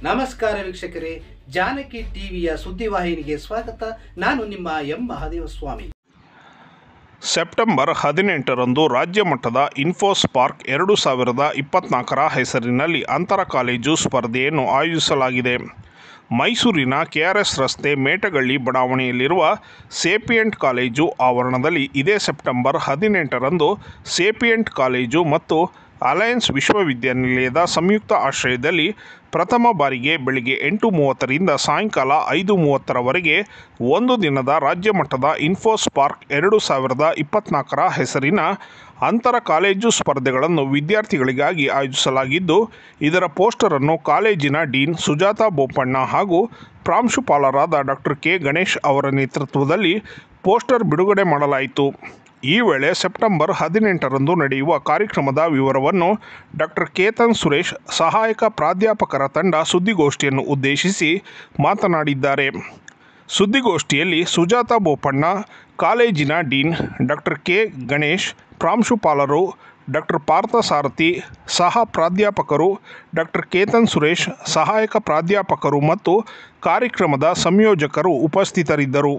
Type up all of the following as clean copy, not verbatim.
ನಮಸ್ಕಾರ ವೀಕ್ಷಕರೇ, ಜಾನಕಿ ಟಿವಿಯ ಸುದ್ದಿವಾಹಿನಿಗೆ ಸ್ವಾಗತ. ನಾನು ನಿಮ್ಮ ಎಂ ಮಹಾದೇವಸ್ವಾಮಿ. ಸೆಪ್ಟೆಂಬರ್ 18ರಂದು ರಾಜ್ಯ ಮಟ್ಟದ ಇನ್ಫೋಸ್ಪಾರ್ಕ್ 2024 ಹೆಸರಿನಲ್ಲಿ ಅಂತರ ಕಾಲೇಜು ಸ್ಪರ್ಧೆಯನ್ನು ಆಯೋಜಿಸಲಾಗಿದೆ. ಮೈಸೂರಿನ ಕೆಆರ್ಎಸ್ ರಸ್ತೆ ಮೇಟಗಳ್ಳಿ ಬಡಾವಣೆಯಲ್ಲಿರುವ ಸೇಪಿಯಂಟ್ ಕಾಲೇಜು ಆವರಣದಲ್ಲಿ ಇದೇ ಸೆಪ್ಟೆಂಬರ್ 18ರಂದು ಸೇಪಿಯಂಟ್ ಕಾಲೇಜು ಮತ್ತು ಅಲಯನ್ಸ್ ವಿಶ್ವವಿದ್ಯಾನಿಲಯದ ಸಂಯುಕ್ತ ಆಶ್ರಯದಲ್ಲಿ ಪ್ರಥಮ ಬಾರಿಗೆ ಬೆಳಗ್ಗೆ 8:30ರಿಂದ ಸಾಯಂಕಾಲ 5:30ರವರೆಗೆ ಒಂದು ದಿನದ ರಾಜ್ಯ ಮಟ್ಟದ ಇನ್ಫೋಸ್ಪಾರ್ಕ್ 2024 ಹೆಸರಿನ ಅಂತರ ಕಾಲೇಜು ಸ್ಪರ್ಧೆಗಳನ್ನು ವಿದ್ಯಾರ್ಥಿಗಳಿಗಾಗಿ ಆಯೋಜಿಸಲಾಗಿದ್ದು, ಇದರ ಪೋಸ್ಟರನ್ನು ಕಾಲೇಜಿನ ಡೀನ್ ಸುಜಾತಾ ಬೋಪಣ್ಣ ಹಾಗೂ ಪ್ರಾಂಶುಪಾಲರಾದ ಡಾಕ್ಟರ್ ಕೆ ಗಣೇಶ್ ಅವರ ನೇತೃತ್ವದಲ್ಲಿ ಪೋಸ್ಟರ್ ಬಿಡುಗಡೆ ಮಾಡಲಾಯಿತು. ಈ ವೇಳೆ ಸೆಪ್ಟೆಂಬರ್ 18ರಂದು ನಡೆಯುವ ಕಾರ್ಯಕ್ರಮದ ವಿವರವನ್ನು ಡಾಕ್ಟರ್ ಕೇತನ್ ಸುರೇಶ್, ಸಹಾಯಕ ಪ್ರಾಧ್ಯಾಪಕರ ತಂಡ ಸುದ್ದಿಗೋಷ್ಠಿಯನ್ನು ಉದ್ದೇಶಿಸಿ ಮಾತನಾಡಿದ್ದಾರೆ. ಸುದ್ದಿಗೋಷ್ಠಿಯಲ್ಲಿ ಸುಜಾತಾ ಬೋಪಣ್ಣ, ಕಾಲೇಜಿನ ಡೀನ್ ಡಾಕ್ಟರ್ ಕೆ ಗಣೇಶ್, ಪ್ರಾಂಶುಪಾಲರು ಡಾಕ್ಟರ್ ಪಾರ್ಥಸಾರಥಿ, ಸಹ ಪ್ರಾಧ್ಯಾಪಕರು ಡಾಕ್ಟರ್ ಕೇತನ್ ಸುರೇಶ್, ಸಹಾಯಕ ಪ್ರಾಧ್ಯಾಪಕರು ಮತ್ತು ಕಾರ್ಯಕ್ರಮದ ಸಂಯೋಜಕರು ಉಪಸ್ಥಿತರಿದ್ದರು.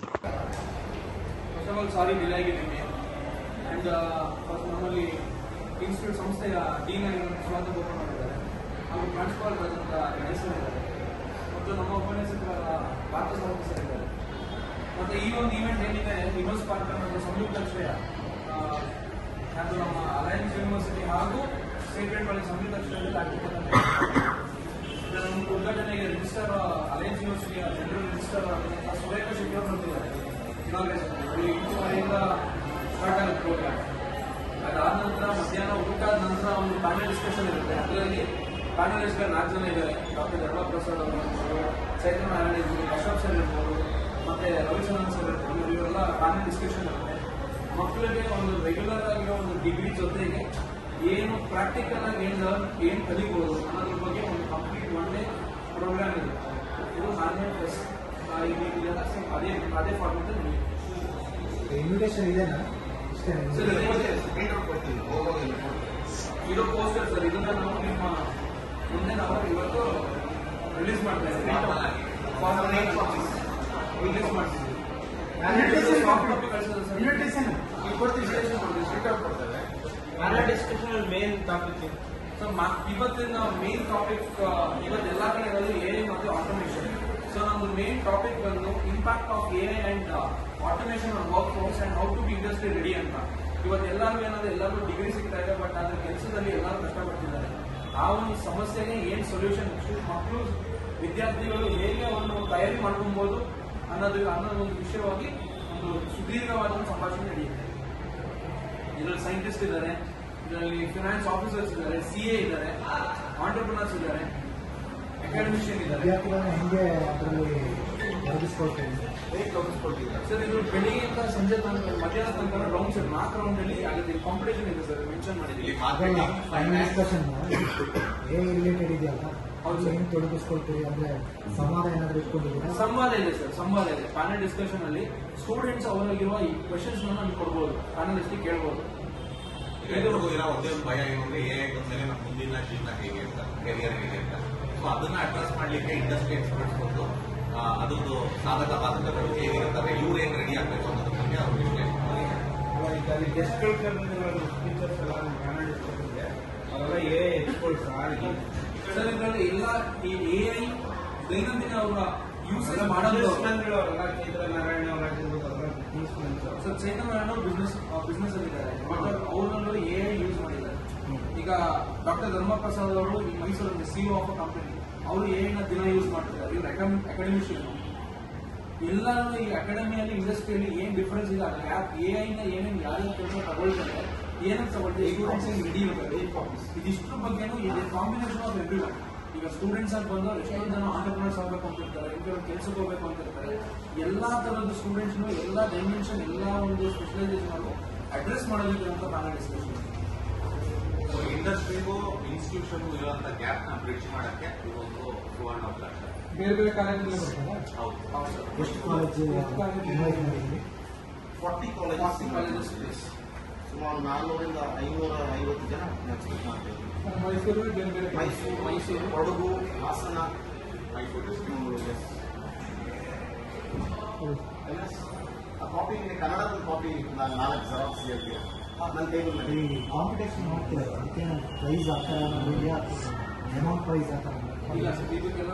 ನಮ್ಮಲ್ಲಿ ಇನ್ಸ್ಟಿಟ್ಯೂಟ್ ಸಂಸ್ಥೆಯ ಡೀನ್ ಆಗಿರುವ ಸುಜಾತಾ ಬೋಪಣ್ಣ ಮಾಡಿದ್ದಾರೆ, ಹಾಗೂ ಪ್ರಾಂಶುಪಾಲರಾದಂಥ ಗಣೇಶ್ ಇದ್ದಾರೆ, ಮತ್ತು ನಮ್ಮ ಉಪನ್ಯಾಸಕರಾದ ಪಾರ್ಥಸಾರಥಿ ಸರ್ ಇದ್ದಾರೆ. ಮತ್ತು ಈ ಒಂದು ಈವೆಂಟ್ ಏನಿದೆ, ಇನ್ಫೋಸ್ಪಾರ್ಕ್ ಅನ್ನೋದು ಸಂಯುಕ್ತ ಆಶ್ರಯ, ಅದು ನಮ್ಮ ಅಲಯನ್ಸ್ ಯೂನಿವರ್ಸಿಟಿ ಹಾಗೂ ಸೇಪಿಯಂಟ್ ಕಾಲೇಜ್ ಸಂಯುಕ್ತ ಆಶ್ರಯದಲ್ಲಿ ಆಗಿರ್ತಕ್ಕಂಥ ನಮ್ಮ ಉದ್ಘಾಟನೆಗೆ ರಿಜಿಸ್ಟರ್ ಅಲಯನ್ಸ್ ಯೂನಿವರ್ಸಿಟಿಯ ಜನರಲ್ ರಿಜಿಸ್ಟರ್ ಆದಂಥ ಸುರೇಖ ಶೆಟ್ಟಿ ಅವರು ಬರ್ತಿದ್ದಾರೆ. ಇಂಟುವರೆಯಿಂದ ಸ್ಟಾರ್ಟ್ ಆಗುತ್ತೆ ಪ್ರೋಗ್ರಾಮ್. ಅದಾದ ನಂತರ ಮಧ್ಯಾಹ್ನ ಊಟದ ನಂತರ ಒಂದು ಪ್ಯಾನಲ್ ಡಿಸ್ಕಷನ್ ಇರುತ್ತೆ. ಅದರಲ್ಲಿ ಪ್ಯಾನಲಿಸ್ಟ್ಗಳು 4 ಜನ ಇದ್ದಾರೆ. ಡಾಕ್ಟರ್ ಧರ್ಮಪ್ರಸಾದ್ ಅವರು ಇರ್ಬೋದು, ಚೈತನ್ಯ ನಾರಾಯಣ ಇರ್ಬೋದು, ಅಶೋಕ್ ಸರ್ ಇರ್ಬೋದು, ಮತ್ತು ರವಿಚಂದ್ರನ್ ಸರ್ ಇರ್ಬೋದು. ಇವರೆಲ್ಲ ಪ್ಯಾನಲ್ ಡಿಸ್ಕಷನ್ ಇರುತ್ತೆ. ಮಕ್ಕಳಿಗೆ ಒಂದು ರೆಗ್ಯುಲರ್ ಆಗಿರೋ ಒಂದು ಡಿಗ್ರಿ ಜೊತೆಗೆ ಏನು ಪ್ರಾಕ್ಟಿಕಲ್ ಆಗಿ ಏನು ಕಲಿಬೋದು ಅನ್ನೋದ್ರ ಬಗ್ಗೆ ಒಂದು ಕಂಪ್ಲೀಟ್ 1 ಡೇ ಪ್ರೋಗ್ರಾಮ್ ಇರುತ್ತೆ. ಇದು 4ನೇ ಪ್ಲಸ್ ಅದೇ ಫಾರ್ಮೆಟ್ ಇನ್ವಿಟೇಷನ್ ಇದೆನಾ? ಇದು ಪೋಸ್ಟರ್ ಸರ್, ಇದನ್ನ ನಾವು ನಿಮ್ಮ ಮುಂದೆ ನಾವು ಇವತ್ತು ರಿಲೀಸ್ ಮಾಡ್ತಾ ಇದ್ದೀವಿ. ಮೇನ್ ಟಾಪಿಕ್ ಇವತ್ತಿನ ಮೇನ್ ಟಾಪಿಕ್ ಇವತ್ತೆಲ್ಲ ಕಡೆ ಇರೋದು ಎಐ ಮತ್ತು ಆಟೋಮೇಷನ್. ಸೊ ನಮ್ದು ಮೇನ್ ಟಾಪಿಕ್ ಬಂದು impact of AI and automation on workforce and how to be industry ready ಅಂತ. ಇವತ್ತು ಎಲ್ಲರಿಗೂ ಏನಾದ್ರೆ ಎಲ್ಲರಿಗೂ ಡಿಗ್ರಿ ಸಿಗ್ತಾ ಇದೆ, ಬಟ್ ಅದ್ರ ಕೆಲಸದಲ್ಲಿ ಎಲ್ಲರೂ ಕಷ್ಟಪಡ್ತಿದ್ದಾರೆ. ಆ ಒಂದು ಸಮಸ್ಯೆಗೆ ಏನು ಸೊಲ್ಯೂಷನ್, ಮಕ್ಕಳು ವಿದ್ಯಾರ್ಥಿಗಳು ಹೇಗೆ ಒಂದು ತಯಾರಿ ಮಾಡ್ಕೊಬಹುದು ಅನ್ನೋ ಒಂದು ವಿಷಯವಾಗಿ ಒಂದು ಸುದೀರ್ಘವಾದ ಒಂದು ಸಂಭಾಷಣೆ ನಡೆಯುತ್ತೆ. ಇದರಲ್ಲಿ ಸೈಂಟಿಸ್ಟ್ ಇದ್ದಾರೆ, ಇದರಲ್ಲಿ ಫಿನಾನ್ಸ್ ಆಫೀಸರ್ಸ್ ಇದ್ದಾರೆ, CA ಇದ್ದಾರೆ, ಆಂಟರ್ಪ್ರಿನರ್ಸ್ ಇದ್ದಾರೆ, ಅಕಾಡೆಮಿಷಿಯನ್ ಇದ್ದಾರೆ. ಸರ್ ಇದು ಬೆಳಿಗ್ಗೆಯಿಂದ ಸಂಜೆ ತನಕ ಮಧ್ಯಾಹ್ನ ತನಕ ರೌಂಡ್ಸ್ 4 ರೌಂಡ್ ಅಲ್ಲಿ ಆಗುತ್ತೆ. ಕಾಂಪಿಟೇಷನ್ ಇದೆ ಸರ್, ಮೆನ್ಷನ್ ಮಾಡಿದ್ದೀವಿ. ತೊಡಗಿಸ್ಕೊಳ್ತೀರಿ ಅಂದ್ರೆ ಸಂವಾದ ಏನಾದ್ರು ಇಟ್ಕೊಂಡಿದ್ದೀರಾ? ಸಂವಾದ ಇದೆ ಸರ್, ಸಂವಾದ ಇದೆ. ಪ್ಯಾನಲ್ ಡಿಸ್ಕಷನ್ ಅಲ್ಲಿ ಸ್ಟೂಡೆಂಟ್ಸ್ ಅವರಾಗಿರುವ ಈ ಕ್ವೆಶನ್ಸ್ ನಮ್ಗೆ ಕೊಡ್ಬೋದು, ಪ್ಯಾನಲಿಸ್ಟ್ ಕೇಳ್ಬೋದು. ಒಂದೇ ಒಂದು ಭಯ ಏನಂದ್ರೆ ಎಐ ಬಂದ್ಮೇಲೆ ನಮ್ಮ ಮುಂದಿನ ಜೀವನ ಹೇಗೆ ಅಂತ, ಕೆರಿಯರ್ ಹೇಗೆ ಅಂತ. ಸೊ ಅದನ್ನ ಅಡ್ರೆಸ್ ಮಾಡ್ಲಿಕ್ಕೆ ಇಂಡಸ್ಟ್ರಿ ಎಕ್ಸ್ಪರ್ಟ್ಸ್ ಬಂದು ಅದೊಂದು ಸಾಧಕ ಬಾಧಕಗಳು ಹೇಗಿರ್ತಾರೆ, ಇವ್ರು ಏನ್ ರೆಡಿ ಆಗ್ಬೇಕು ಅನ್ನೋದ್ರ ಬಗ್ಗೆ ಅವ್ರು ವಿಶ್ಲೇಷಣೆ ಮಾಡಿದ್ದಾರೆ. ಗೆಸ್ಟ್ಗಳು ಸ್ಪೀಚರ್ಸ್ ಎಲ್ಲ ಪ್ಯಾನಲ್ ಡಿಸ್ಕಷನ್ಗೆ ಅವರೆಲ್ಲ ಎಐ ಎಕ್ಸ್ಪರ್ಟ್ಸ್ ಆಗಿ ಸರ್ ಇದರಲ್ಲಿ ಎಲ್ಲ ಈ ಎಐ ದೈನಂದಿನ ಅವರ ಯೂಸ್ ಮಾಡೋದು ಅವರೆಲ್ಲ ಚೈತನ್ಯ ನಾರಾಯಣ ಅವರಾಗಿರ್ಬೋದು, ಅವರ business mans. Sir Chaitanya Narayana business ಅಲ್ಲಿ ಇದ್ದಾರೆ, ಅವರಲ್ಲೂ ಎಐ ಯೂಸ್ ಮಾಡಿದ್ದಾರೆ. ಈಗ ಡಾಕ್ಟರ್ ಧರ್ಮಪ್ರಸಾದ್ ಅವರು ಈ ಮೈಸೂರಲ್ಲಿ CEO ಆಫ್ ಅ ಕಂಪನಿ, ಅವರು ಎಐನ ದಿನ ಯೂಸ್ ಮಾಡ್ತಿದ್ದಾರೆ. ಇವ್ರು ಅಕಾಡೆಮಿಷಿಯನ್. ಎಲ್ಲರೂ ಈ ಅಕಾಡೆಮಿಯಲ್ಲಿ ಇಂಡಸ್ಟ್ರಿಯಲ್ಲಿ ಏನ್ ಡಿಫರೆನ್ಸ್ ಇದೆ, ಎಐನ ಏನೇನು ಯಾರ್ಯಾವ ಕೆಲಸ ತಗೊಳ್ತಾರೆ, ಏನಂತ ತಗೊಳ್ತಾರೆ, ಸ್ಟೂಡೆಂಟ್ಸ್ ಏನ್ ರೆಡಿ ಇರ್ತಾರೆ, ಇದಿಷ್ಟ್ರ ಬಗ್ಗೆನೂ ಇದೆ ಕಾಂಬಿನೇಷನ್ ಆಫ್ ಎವ್ರಿ ಒನ್. ಈಗ ಸ್ಟೂಡೆಂಟ್ಸ್ ಆಗಿ ಬಂದವರು ಎಷ್ಟೊಂದು ಜನ ಆಂಟರ್ಪ್ರಿನರ್ಸ್ ಆಗಬೇಕು ಅಂತ ಇರ್ತಾರೆ, ಕೆಲಸಕ್ಕೆ ಹೋಗ್ಬೇಕು ಅಂತ ಇರ್ತಾರೆ. ಎಲ್ಲಾ ತರದ ಸ್ಟೂಡೆಂಟ್ಸ್ ಎಲ್ಲಾ ಡೈಮೆನ್ಷನ್, ಎಲ್ಲಾ ಒಂದು ಸ್ಪೆಷಲೈಸೇಷನ್ ಅಡ್ರೆಸ್ ಮಾಡೋದಕ್ಕೆ ಅಂತ ಪ್ಯಾನಲ್ ಡಿಸ್ಕಷನ್. ಇಂಡಸ್ಟ್ರಿಗೂ ಇನ್ಸ್ಟಿಟ್ಯೂಷನ್ ಇರುವಂತ ಗ್ಯಾಪ್ ನ ಬ್ರಿಡ್ಜ್ ಮಾಡಕ್ಕೆ ಇದೊಂದು ಸುವರ್ಣಾವಕಾಶ. ಬೇರೆ ಬೇರೆ ಕಾಲೇಜಲ್ಲಿ ಬರ್ತಾರೆ. ಹೌದು, ಎಷ್ಟು ಕಾಲೇಜ್ 40 ಕಾಲೇಜಸ್. ಸುಮಾರು 400 ರಿಂದ 550 ಜನ ಎಕ್ಸ್ಪೆಕ್ಟ್ ಮಾಡ್ತೀವಿ. ಮೈಸೂರು, ಕೊಡಗು, ಹಾಸನ, ಮೈಸೂರು. ಆ ಕಾಪಿ ಕನ್ನಡದ ಕಾಪಿ ನಾನು 4 ಜೆರಾಕ್ಸ್ ಹೇಳ್ತೀವಿ ನನ್ನ ಟೇಬಲ್ ಈ ಕಾಂಪಿಟೇಷನ್ ಮಾಡ್ತೀವಿ, ಅದಕ್ಕೆ ಪ್ರೈಸ್ ಆ ಥರ ಇದೆಯಾ, ಅಮೌಂಟ್ ಪ್ರೈಸ್ ಆ ಥರ ಇಲ್ಲ ಸರ್, ಇದಕ್ಕೆಲ್ಲ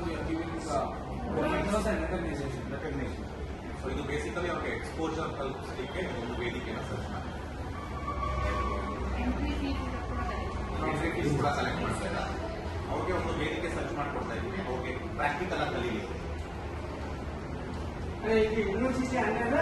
ರೆಕಗ್ನೇಷನ್. ಸೊ ಇದು ಬೇಸಿಕಲಿ ಅವ್ರಿಗೆ ಎಕ್ಸ್ಪೋಜರ್ ಕಲ್ಪಿಸಲಿಕ್ಕೆ ಒಂದು ವೇದಿಕೆನ ಸರ್ಚ್ ಮಾಡಿ ಕೂಡ ಸೆಲೆಕ್ಟ್ ಮಾಡ್ತಾ ಇದ್ದಾರೆ. ಅವ್ರಿಗೆ ಒಂದು ವೇದಿಕೆ ಸರ್ಚ್ ಮಾಡಿಕೊಡ್ತಾ ಇದ್ವಿ, ಅವ್ರಿಗೆ ಪ್ರಾಕ್ಟಿಕಲ್ ಆಗಿ ಕಲೀಲಿಕ್ಕೆ. ಯೂನಿವರ್ಸಿಟಿ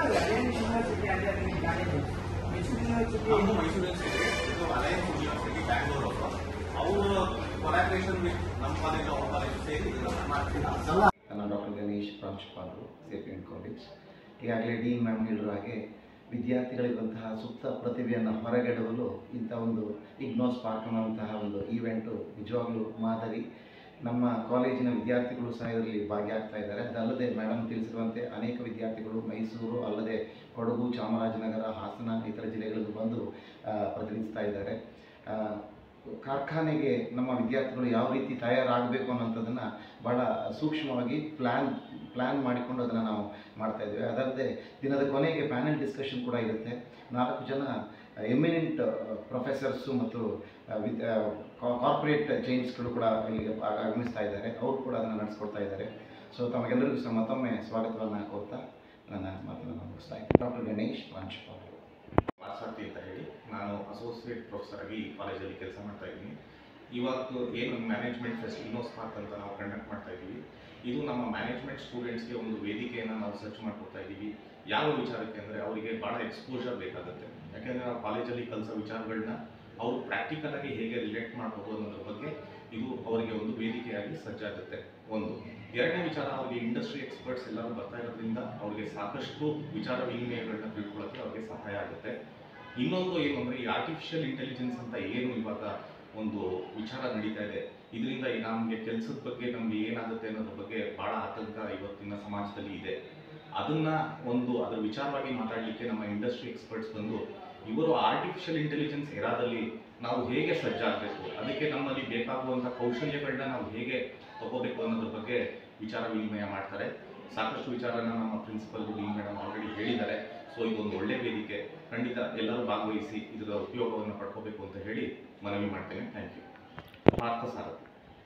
ನಮ್ಮ ಮೈಸೂರು ಯೂನಿವರ್ಸಿಟಿ ಇದು ಅಲಯನ್ಸ್ ಯೂನಿವರ್ಸಿಟಿ ಬ್ಯಾಂಗ್ಳೂರ್ ಅವರು ಕೊಲಾಬ್ರೇಷನ್ ವಿತ್ ನಮ್ಮ ಕಾಲೇಜ್ ಅವ್ರ ಕಾಲೇಜ್ ಸೇರಿ ಇದನ್ನ ಮಾಡ್ತೀವಿ. ನಾನು ಡಾಕ್ಟರ್ ಗಣೇಶ್, ಪ್ರಾಂಶುಪಾಲರು, ಸೇಪಿಯನ್ ಕಾಲೇಜ್. ಈಗಾಗಲೇ ಡೀನ್ ಮ್ಯಾಮ್ ಹೇಳಿರೋ ಹಾಗೆ ವಿದ್ಯಾರ್ಥಿಗಳಿರುವಂತಹ ಸುಪ್ತ ಪ್ರತಿಭೆಯನ್ನು ಹೊರಗೆಡವಲು ಇಂಥ ಒಂದು ಇಗ್ನೋ ಸ್ಪಾರ್ಕ್ ಅನ್ನುವಂತಹ ಒಂದು ಈವೆಂಟು ನಿಜವಾಗ್ಲೂ ಮಾದರಿ. ನಮ್ಮ ಕಾಲೇಜಿನ ವಿದ್ಯಾರ್ಥಿಗಳು ಸಹ ಇದರಲ್ಲಿ ಭಾಗಿಯಾಗ್ತಾ ಇದ್ದಾರೆ. ಅದಲ್ಲದೆ ಮೇಡಮ್ ತಿಳಿಸಿರುವಂತೆ ಅನೇಕ ವಿದ್ಯಾರ್ಥಿಗಳು ಮೈಸೂರು ಅಲ್ಲದೆ ಕೊಡಗು, ಚಾಮರಾಜನಗರ, ಹಾಸನ ಇತರ ಜಿಲ್ಲೆಗಳಿಂದ ಬಂದು ಪ್ರತಿನಿಧಿಸ್ತಾ ಇದ್ದಾರೆ. ಕಾರ್ಖಾನೆಗೆ ನಮ್ಮ ವಿದ್ಯಾರ್ಥಿಗಳು ಯಾವ ರೀತಿ ತಯಾರಾಗಬೇಕು ಅನ್ನೋಂಥದ್ದನ್ನು ಭಾಳ ಸೂಕ್ಷ್ಮವಾಗಿ ಪ್ಲ್ಯಾನ್ ಮಾಡಿಕೊಂಡು ಅದನ್ನು ನಾವು ಮಾಡ್ತಾ ಇದ್ದೇವೆ. ಅದಲ್ಲದೆ ದಿನದ ಕೊನೆಗೆ ಪ್ಯಾನೆಲ್ ಡಿಸ್ಕಷನ್ ಕೂಡ ಇರುತ್ತೆ. 4 ಜನ ಎಮಿನೆಂಟ್ ಪ್ರೊಫೆಸರ್ಸು ಮತ್ತು ಕಾರ್ಪೊರೇಟ್ ಚೈನ್ಸ್ಗಳು ಕೂಡ ಇಲ್ಲಿಗೆ ಆಗಮಿಸ್ತಾ ಇದ್ದಾರೆ. ಅವರು ಕೂಡ ಅದನ್ನು ನಡೆಸ್ಕೊಡ್ತಾ ಇದ್ದಾರೆ. ಸೊ ತಮಗೆಲ್ಲರಿಗೂ ಸಹ ಮತ್ತೊಮ್ಮೆ ಸ್ವಾಗತವನ್ನು ಕೋರ್ತಾ ನನ್ನ ಮಾತನ್ನು ಮುಗಿಸ್ತಾ ಇದ್ದೀನಿ. ಡಾಕ್ಟರ್ ಗಣೇಶ್, ಪ್ರಾಂಶುಪಾಲರು. ವಾಸರ್ತಿ ಅಂತ ಹೇಳಿ ನಾನು ಅಸೋಸಿಯೇಟ್ ಪ್ರೊಫೆಸರ್ ಆಗಿ ಈ ಕಾಲೇಜಲ್ಲಿ ಕೆಲಸ ಮಾಡ್ತಾ ಇದ್ದೀನಿ. ಇವತ್ತು ಏನು ಮ್ಯಾನೇಜ್ಮೆಂಟ್ ಫೆಸ್ಟ್ ಇಗ್ನೋ ಸ್ಪಾರ್ಕ್ ಅಂತ ನಾವು ಕಂಡಕ್ಟ್ ಮಾಡ್ತಾ ಇದ್ದೀವಿ, ಇದು ನಮ್ಮ ಮ್ಯಾನೇಜ್ಮೆಂಟ್ ಸ್ಟೂಡೆಂಟ್ಸ್ಗೆ ಒಂದು ವೇದಿಕೆಯನ್ನು ನಾವು ಸರ್ಚ್ ಮಾಡ್ಕೊಡ್ತಾ ಇದ್ದೀವಿ. ಯಾವ ವಿಚಾರಕ್ಕೆ ಅಂದರೆ ಅವರಿಗೆ ಭಾಳ ಎಕ್ಸ್ಪೋಜರ್ ಬೇಕಾಗುತ್ತೆ. ಯಾಕೆಂದರೆ ನಾವು ಕಾಲೇಜಲ್ಲಿ ಕಲಿಸೋ ವಿಚಾರಗಳನ್ನ ಅವರು ಪ್ರಾಕ್ಟಿಕಲ್ ಆಗಿ ಹೇಗೆ ರಿಲೇಟ್ ಮಾಡ್ಬೋದು ಅನ್ನೋದ್ರ ಬಗ್ಗೆ ಇದು ಅವರಿಗೆ ಒಂದು ವೇದಿಕೆಯಾಗಿ ಸಜ್ಜಾಗುತ್ತೆ. ಒಂದು. ಎರಡನೇ ವಿಚಾರ, ಅವರಿಗೆ ಇಂಡಸ್ಟ್ರಿ ಎಕ್ಸ್ಪರ್ಟ್ಸ್ ಎಲ್ಲರೂ ಬರ್ತಾ ಇರೋದ್ರಿಂದ ಅವರಿಗೆ ಸಾಕಷ್ಟು ವಿಚಾರ ವಿನಿಮಯಗಳನ್ನ ತಿಳ್ಕೊಳ್ಳೋಕ್ಕೆ ಅವ್ರಿಗೆ ಸಹಾಯ ಆಗುತ್ತೆ. ಇನ್ನೊಂದು ಏನು ಅಂದರೆ, ಈ ಆರ್ಟಿಫಿಷಿಯಲ್ ಇಂಟೆಲಿಜೆನ್ಸ್ ಅಂತ ಏನು ಇವಾಗ ಒಂದು ವಿಚಾರ ನಡೀತಾ ಇದೆ, ಇದರಿಂದ ನಮಗೆ ಕೆಲಸದ ಬಗ್ಗೆ ನಮಗೆ ಏನಾಗುತ್ತೆ ಅನ್ನೋದ್ರ ಬಗ್ಗೆ ಭಾಳ ಆತಂಕ ಇವತ್ತಿನ ಸಮಾಜದಲ್ಲಿ ಇದೆ. ಅದನ್ನು ಅದರ ವಿಚಾರವಾಗಿ ಮಾತಾಡಲಿಕ್ಕೆ ನಮ್ಮ ಇಂಡಸ್ಟ್ರಿ ಎಕ್ಸ್ಪರ್ಟ್ಸ್ ಬಂದು ಇವರು ಆರ್ಟಿಫಿಷಿಯಲ್ ಇಂಟೆಲಿಜೆನ್ಸ್ ಎರಾದಲ್ಲಿ ನಾವು ಹೇಗೆ ಸಜ್ಜಾಗಬೇಕು, ಅದಕ್ಕೆ ನಮ್ಮಲ್ಲಿ ಬೇಕಾಗುವಂಥ ಕೌಶಲ್ಯಗಳನ್ನ ನಾವು ಹೇಗೆ ತಗೋಬೇಕು ಅನ್ನೋದ್ರ ಬಗ್ಗೆ ವಿಚಾರ ವಿನಿಮಯ ಮಾಡ್ತಾರೆ. ಸಾಕಷ್ಟು ವಿಚಾರನ ನಮ್ಮ ಪ್ರಿನ್ಸಿಪಲ್ ಡೀನ್ ಮೇಡಮ್ ಆಲ್ರೆಡಿ ಹೇಳಿದ್ದಾರೆ. ಸೊ ಇದೊಂದು ಒಳ್ಳೆ ವೇದಿಕೆ, ಖಂಡಿತ ಎಲ್ಲರೂ ಭಾಗವಹಿಸಿ ಇದರ ಉಪಯೋಗವನ್ನು ಪಡ್ಕೋಬೇಕು ಅಂತ ಹೇಳಿ ಮನವಿ ಮಾಡ್ತೇನೆ. Thank you. ಪಾರ್ಥ ಸಾರಥಿ.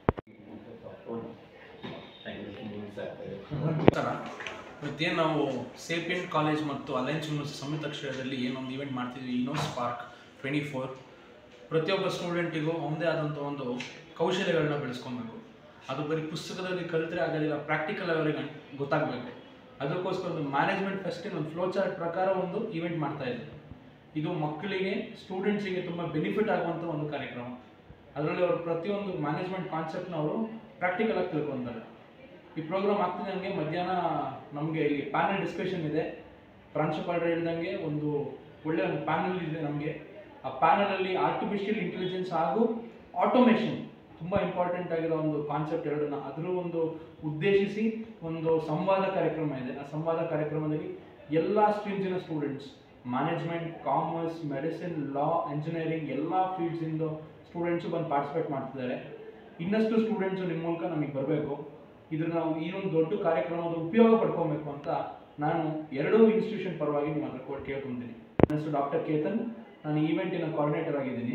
ಇವತ್ತೇನು ನಾವು ಸೇಪಿಯನ್ ಕಾಲೇಜ್ ಮತ್ತು ಅಲಯನ್ಸ್ ಯೂನಿವರ್ಸಿಟಿ ಸಂಯುಕ್ತಾಶ್ರಯದಲ್ಲಿ ಏನೊಂದು ಈವೆಂಟ್ ಮಾಡ್ತಿದ್ವಿ, ಇಗ್ನೋ ಸ್ಪಾರ್ಕ್ 24. ಪ್ರತಿಯೊಬ್ಬ ಸ್ಟೂಡೆಂಟಿಗೂ ಅವನದೇ ಆದಂಥ ಒಂದು ಕೌಶಲ್ಯಗಳನ್ನ ಬೆಳೆಸ್ಕೊಬೇಕು. ಅದು ಬರೀ ಪುಸ್ತಕದಲ್ಲಿ ಕಲಿತರೆ ಆಗೋದಿಲ್ಲ, ಪ್ರಾಕ್ಟಿಕಲ್ ಅವರಿಗೆ ಗೊತ್ತಾಗಬೇಕು. ಅದಕ್ಕೋಸ್ಕರ ಒಂದು ಮ್ಯಾನೇಜ್ಮೆಂಟ್ ಫೆಸ್ಟಿನ ಒಂದು ಫ್ಲೋ ಚಾರ್ಟ್ ಪ್ರಕಾರ ಒಂದು ಈವೆಂಟ್ ಮಾಡ್ತಾ ಇದ್ದೀವಿ. ಇದು ಮಕ್ಕಳಿಗೆ, ಸ್ಟೂಡೆಂಟ್ಸಿಗೆ ತುಂಬ ಬೆನಿಫಿಟ್ ಆಗುವಂಥ ಒಂದು ಕಾರ್ಯಕ್ರಮ. ಅದರಲ್ಲಿ ಅವರು ಪ್ರತಿಯೊಂದು ಮ್ಯಾನೇಜ್ಮೆಂಟ್ ಕಾನ್ಸೆಪ್ಟ್ನ ಅವರು ಪ್ರಾಕ್ಟಿಕಲ್ ಆಗಿ ತಿಳ್ಕೊತಾರೆ. ಈ ಪ್ರೋಗ್ರಾಮ್ ಆಗ್ತಿದ್ದಂಗೆ ಮಧ್ಯಾಹ್ನ ನಮಗೆ ಇಲ್ಲಿ ಪ್ಯಾನೆಲ್ ಡಿಸ್ಕಷನ್ ಇದೆ. ಪ್ರಾಂಶುಪಾಲರು ಹೇಳಿದಂಗೆ ಒಂದು ಒಳ್ಳೆಯ ಒಂದು ಪ್ಯಾನೆಲ್ ಇದೆ ನಮಗೆ. ಆ ಪ್ಯಾನಲಲ್ಲಿ ಆರ್ಟಿಫಿಷಿಯಲ್ ಇಂಟೆಲಿಜೆನ್ಸ್ ಹಾಗೂ ಆಟೋಮೇಷನ್ ತುಂಬ ಇಂಪಾರ್ಟೆಂಟ್ ಆಗಿರೋ ಒಂದು ಕಾನ್ಸೆಪ್ಟ್ ಎರಡನ್ನ ಅದರ ಒಂದು ಉದ್ದೇಶಿಸಿ ಒಂದು ಸಂವಾದ ಕಾರ್ಯಕ್ರಮ ಇದೆ. ಆ ಸಂವಾದ ಕಾರ್ಯಕ್ರಮದಲ್ಲಿ ಎಲ್ಲ ಸ್ಟ್ರೀಮ್ಸಿನ students, management, commerce, medicine, law, engineering ಎಲ್ಲ ಫೀಲ್ಡ್ಸಿಂದ ಸ್ಟೂಡೆಂಟ್ಸು ಬಂದು ಪಾರ್ಟಿಸಿಪೇಟ್ ಮಾಡ್ತಿದ್ದಾರೆ. ಇನ್ನಷ್ಟು ಸ್ಟೂಡೆಂಟ್ಸು ನಿಮ್ಮ ಮೂಲಕ ನಮಗೆ ಬರಬೇಕು. ಇದ್ರ ನಾವು ಈ ಒಂದು ದೊಡ್ಡ ಕಾರ್ಯಕ್ರಮದ ಉಪಯೋಗ ಪಡ್ಕೊಬೇಕು ಅಂತ ನಾನು ಎರಡೂ ಇನ್ಸ್ಟಿಟ್ಯೂಷನ್ ಪರವಾಗಿ ನಿಮ್ಮ ಹತ್ರ ಕೇಳ್ಕೊತೀನಿ. ನನ್ನ ಹೆಸರು ಡಾಕ್ಟರ್ ಕೇತನ್, ನಾನು ಈವೆಂಟಿನ ಕೋಆರ್ಡಿನೇಟರ್ ಆಗಿದ್ದೀನಿ.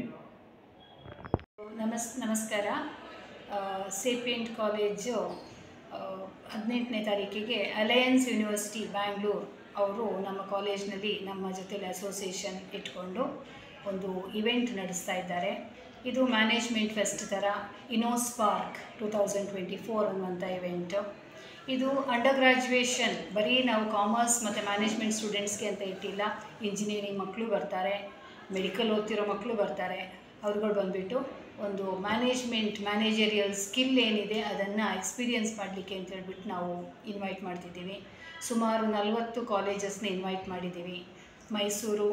ನಮಸ್ಕಾರ. ಸೇಪಿಯಂಟ್ ಕಾಲೇಜು 18ನೇ ತಾರೀಕಿಗೆ ಅಲಯನ್ಸ್ ಯೂನಿವರ್ಸಿಟಿ ಬ್ಯಾಂಗ್ಳೂರ್ ಅವರು ನಮ್ಮ ಕಾಲೇಜ್ನಲ್ಲಿ ನಮ್ಮ ಜೊತೆಲಿ ಅಸೋಸಿಯೇಷನ್ ಇಟ್ಕೊಂಡು ಒಂದು ಇವೆಂಟ್ ನಡೆಸ್ತಾ ಇದ್ದಾರೆ. ಇದು ಮ್ಯಾನೇಜ್ಮೆಂಟ್ ಫೆಸ್ಟ್ ಥರ ಇಗ್ನೋ ಸ್ಪಾರ್ಕ್ 2024 ಅನ್ನುವಂಥ ಇವೆಂಟು. ಇದು ಅಂಡರ್ ಗ್ರ್ಯಾಜುಯೇಷನ್, ಬರೀ ನಾವು ಕಾಮರ್ಸ್ ಮತ್ತು ಮ್ಯಾನೇಜ್ಮೆಂಟ್ ಸ್ಟೂಡೆಂಟ್ಸ್ಗೆ ಅಂತ ಇಟ್ಟಿಲ್ಲ. ಇಂಜಿನಿಯರಿಂಗ್ ಮಕ್ಕಳು ಬರ್ತಾರೆ, ಮೆಡಿಕಲ್ ಓದ್ತಿರೋ ಮಕ್ಕಳು ಬರ್ತಾರೆ. ಅವ್ರುಗಳು ಬಂದುಬಿಟ್ಟು ಒಂದು ಮ್ಯಾನೇಜರಿಯಲ್ ಸ್ಕಿಲ್ ಏನಿದೆ ಅದನ್ನು ಎಕ್ಸ್ಪೀರಿಯನ್ಸ್ ಮಾಡಲಿಕ್ಕೆ ಅಂತ ಹೇಳ್ಬಿಟ್ಟು ನಾವು ಇನ್ವೈಟ್ ಮಾಡ್ತಿದ್ದೀವಿ. ಸುಮಾರು 40 ಕಾಲೇಜಸ್ನ ಇನ್ವೈಟ್ ಮಾಡಿದ್ದೀವಿ. ಮೈಸೂರು,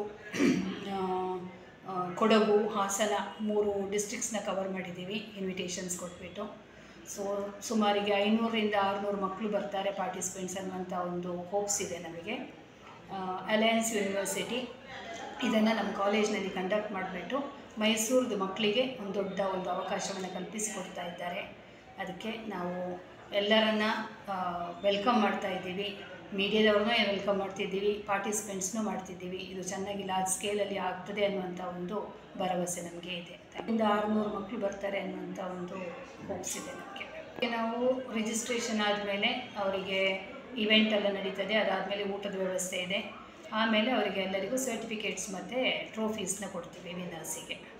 ಕೊಡಗು, ಹಾಸನ 3 ಡಿಸ್ಟ್ರಿಕ್ಟ್ಸ್ನ ಕವರ್ ಮಾಡಿದ್ದೀವಿ ಇನ್ವಿಟೇಷನ್ಸ್ ಕೊಟ್ಬಿಟ್ಟು. ಸೊ ಸುಮಾರಿಗೆ 500 ರಿಂದ 600 ಮಕ್ಕಳು ಬರ್ತಾರೆ ಪಾರ್ಟಿಸಿಪೆಂಟ್ಸ್ ಅನ್ನುವಂಥ ಒಂದು ಹೋಪ್ಸ್ ಇದೆ ನಮಗೆ. ಅಲಯನ್ಸ್ ಯೂನಿವರ್ಸಿಟಿ ಇದನ್ನು ನಮ್ಮ ಕಾಲೇಜ್ನಲ್ಲಿ ಕಂಡಕ್ಟ್ ಮಾಡಿಬಿಟ್ಟು ಮೈಸೂರದು ಮಕ್ಕಳಿಗೆ ಒಂದು ದೊಡ್ಡ ಒಂದು ಅವಕಾಶವನ್ನು ಕಲ್ಪಿಸಿಕೊಡ್ತಾ ಇದ್ದಾರೆ. ಅದಕ್ಕೆ ನಾವು ಎಲ್ಲರನ್ನ ವೆಲ್ಕಮ್ ಮಾಡ್ತಾ ಇದ್ದೀವಿ. ಮೀಡಿಯಾದವ್ರನ್ನೂ ವೆಲ್ಕಮ್ ಮಾಡ್ತಿದ್ದೀವಿ, ಪಾರ್ಟಿಸಿಪೆಂಟ್ಸ್ನೂ ಮಾಡ್ತಿದ್ದೀವಿ. ಇದು ಚೆನ್ನಾಗಿ ಲಾರ್ಜ್ ಸ್ಕೇಲಲ್ಲಿ ಆಗ್ತದೆ ಅನ್ನುವಂಥ ಒಂದು ಭರವಸೆ ನಮಗೆ ಇದೆ. ಇಂದ 600 ಮಕ್ಕಳು ಬರ್ತಾರೆ ಅನ್ನುವಂಥ ಒಂದು ಹೋಪ್ಸ್ ಇದೆ ನಮಗೆ. ನಾವು ರಿಜಿಸ್ಟ್ರೇಷನ್ ಆದಮೇಲೆ ಅವರಿಗೆ ಇವೆಂಟ್ ಎಲ್ಲ ನಡೀತದೆ. ಅದಾದಮೇಲೆ ಊಟದ ವ್ಯವಸ್ಥೆ ಇದೆ. ಆಮೇಲೆ ಅವರಿಗೆ ಎಲ್ಲರಿಗೂ ಸರ್ಟಿಫಿಕೇಟ್ಸ್ ಮತ್ತು ಟ್ರೋಫೀಸ್ನ ಕೊಡ್ತೀವಿ ವಿನ್ನರ್ಸಿಗೆ.